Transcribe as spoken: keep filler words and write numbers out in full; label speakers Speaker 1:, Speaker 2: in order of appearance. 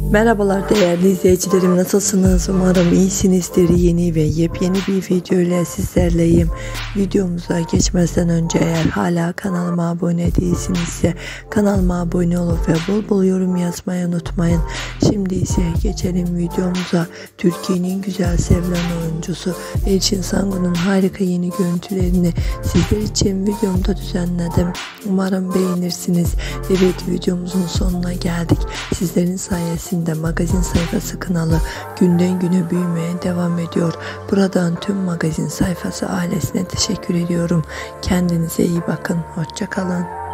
Speaker 1: Merhabalar değerli izleyicilerim, nasılsınız? Umarım iyisinizdir. Yeni ve yepyeni bir video ile sizlerleyim. Videomuza geçmeden önce eğer hala kanalıma abone değilsinizse kanalıma abone olup ve bol bol yorum yazmayı unutmayın. Şimdi ise geçelim videomuza. Türkiye'nin güzel sevilen oyuncusu Elçin Sangun'un harika yeni görüntülerini sizler için videomda düzenledim. Umarım beğenirsiniz. Evet, videomuzun sonuna geldik. Sizlerin sayesinde magazin sayfası kanalı günden güne büyümeye devam ediyor. Buradan tüm magazin sayfası ailesine teşekkür ediyorum. Kendinize iyi bakın. Hoşça kalın.